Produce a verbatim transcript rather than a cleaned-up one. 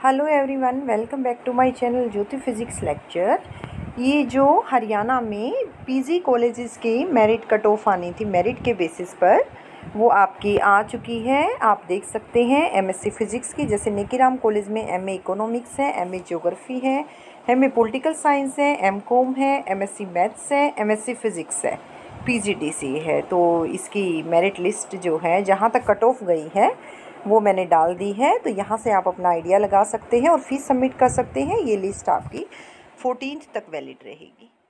Hello everyone, welcome back to my channel Jyoti physics lecture. ये जो हरियाणा में पीजी कॉलेजेस के मेरिट कट ऑफ आनी थी मेरिट के बेसिस पर, वो आपकी आ चुकी है। आप देख सकते हैं एमएससी फ़िज़िक्स की, जैसे निकीराम कॉलेज में एमए इकोनॉमिक्स है, एमए ज्योग्राफी है, एमए पॉलिटिकल साइंस है, एमकॉम है, एमएससी मैथ्स है, एमएससी फ़िज़िक्स है, पीजीडीसी है। तो इसकी मेरिट लिस्ट जो है जहाँ तक कट ऑफ गई है वो मैंने डाल दी है। तो यहाँ से आप अपना आइडिया लगा सकते हैं और फीस सबमिट कर सकते हैं। ये लिस्ट आपकी फोर्टीन्थ तक वैलिड रहेगी।